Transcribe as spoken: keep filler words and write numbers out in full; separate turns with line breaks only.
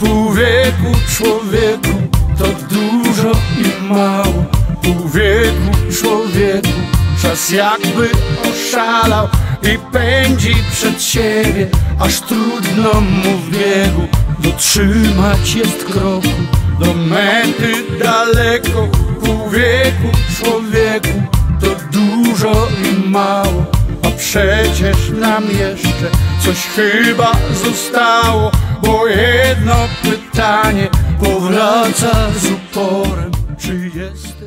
Pół wieku, człowieku, to dużo i mało. Pół wieku, człowieku, czas jakby oszalał i pędzi przed siebie, aż trudno mu w biegu dotrzymać jest kroku do mety daleko. Pół wieku, człowieku, to dużo i mało, a przecież nam jeszcze coś chyba zostało, bo jedno pytanie powraca z uporem: czy jest